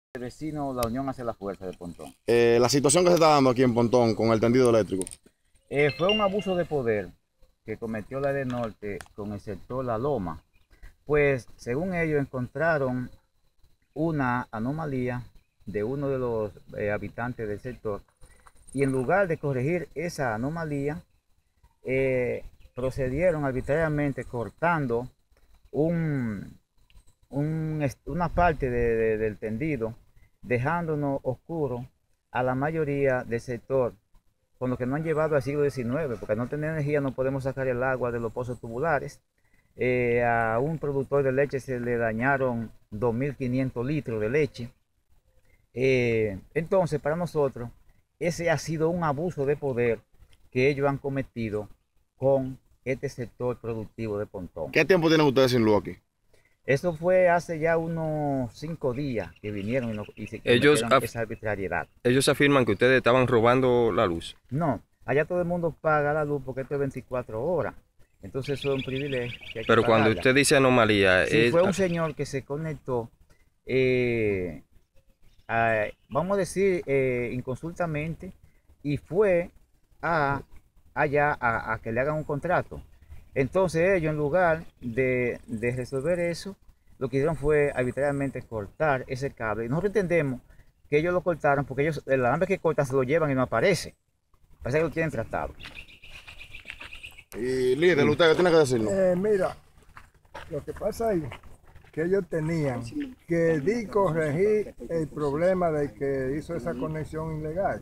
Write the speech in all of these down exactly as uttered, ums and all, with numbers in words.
El vecino, la unión hace la fuerza de Pontón. Eh, la situación que se está dando aquí en Pontón con el tendido eléctrico. Eh, fue un abuso de poder que cometió la de Norte con el sector La Loma. Pues según ellos encontraron una anomalía de uno de los eh, habitantes del sector y en lugar de corregir esa anomalía, eh, procedieron arbitrariamente cortando un, un, una parte de, de, del tendido, dejándonos oscuro a la mayoría del sector, con lo que no han llevado al siglo diecinueve, porque al no tener energía no podemos sacar el agua de los pozos tubulares. Eh, a un productor de leche se le dañaron dos mil quinientos litros de leche. Eh, entonces, para nosotros, ese ha sido un abuso de poder que ellos han cometido con este sector productivo de Pontón. ¿Qué tiempo tienen ustedes sin luz aquí? Eso fue hace ya unos cinco días que vinieron y, no, y se ellos esa arbitrariedad. Ellos afirman que ustedes estaban robando la luz. No, allá todo el mundo paga la luz porque esto es veinticuatro horas. Entonces eso es un privilegio. Que hay Pero que cuando pagarla. usted dice anomalía... Sí, es... fue un señor que se conectó, eh, a, vamos a decir, eh, inconsultamente, y fue a, allá a, a que le hagan un contrato. Entonces ellos, en lugar de, de resolver eso, lo que hicieron fue arbitrariamente cortar ese cable. Y nosotros entendemos que ellos lo cortaron porque ellos, el alambre que cortan se lo llevan y no aparece. Parece que lo tienen tratado. Y líder, ¿usted qué tiene que decirnos? Eh, mira, lo que pasa es que ellos tenían que di corregir el problema de que hizo esa conexión ilegal,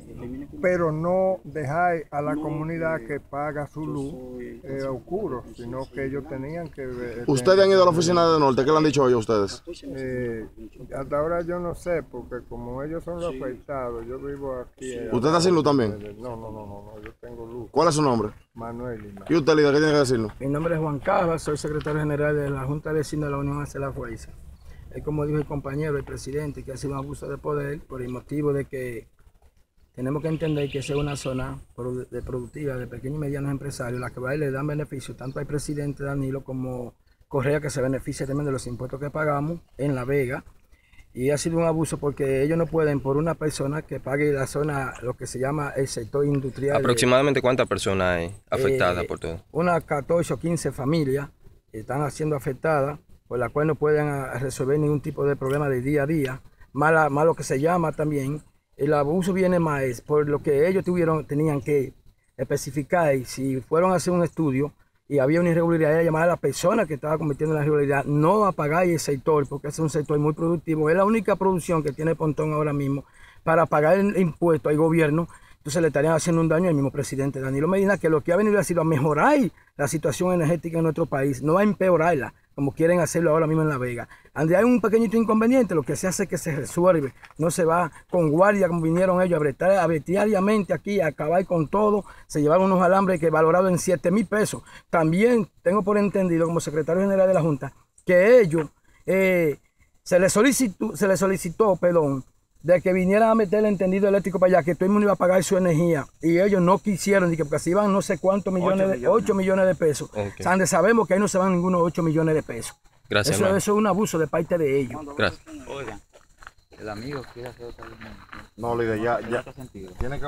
pero no dejar a la comunidad que paga su luz eh, oscuro, sino que ellos tenían que... Eh, ¿Ustedes han ido a la oficina de Norte? ¿Qué le han dicho ellos a ustedes? Eh, hasta ahora yo no sé, porque como ellos son los afectados, yo vivo aquí... Eh, ¿Usted está sin luz también? No, no, no, no, no, yo tengo luz. ¿Cuál es su nombre? Manuel Lima. ¿Y usted, líder, qué tiene que decirnos? Mi nombre es Juan Cabas, soy secretario general de la Junta de Vecinos de la Unión Hacia la Fuerza. Es como dijo el compañero, el presidente, que ha sido un abuso de poder por el motivo de que tenemos que entender que esa es una zona de productiva de pequeños y medianos empresarios, la que va y le dan beneficio tanto al presidente Danilo como Correa, que se beneficia también de los impuestos que pagamos en La Vega. Y ha sido un abuso porque ellos no pueden, por una persona que pague la zona, lo que se llama el sector industrial. ¿Aproximadamente cuántas personas hay afectadas eh, por todo? Unas catorce o quince familias están siendo afectadas, por la cual no pueden resolver ningún tipo de problema de día a día. Más, más lo que se llama también, el abuso viene más por lo que ellos tuvieron, tenían que especificar, si fueron a hacer un estudio y había una irregularidad, era llamar a la persona que estaba cometiendo la irregularidad, no a pagar el sector, porque es un sector muy productivo. Es la única producción que tiene Pontón ahora mismo para pagar el impuesto al gobierno. Entonces le estarían haciendo un daño al mismo presidente Danilo Medina, que lo que ha venido ha sido a mejorar la situación energética en nuestro país, no a empeorarla, como quieren hacerlo ahora mismo en La Vega. Donde hay un pequeñito inconveniente, lo que se hace es que se resuelve, no se va con guardia como vinieron ellos a bretar arbitrariamente aquí, a acabar con todo. Se llevaron unos alambres que valorados en siete mil pesos. También tengo por entendido, como secretario general de la Junta, que ellos eh, se les solicitó, se les solicitó, perdón, de que vinieran a meter el entendido eléctrico para allá, que todo el mundo iba a pagar su energía, y ellos no quisieron, porque se iban no sé cuántos millones, de, ocho millones de pesos. Okay. O sea, donde sabemos que ahí no se van ningunos ocho millones de pesos. Gracias, eso, eso es un abuso de parte de ellos. Gracias. Oigan, el amigo quiere hacer otra vez. No, líder, ya, ya. Tiene que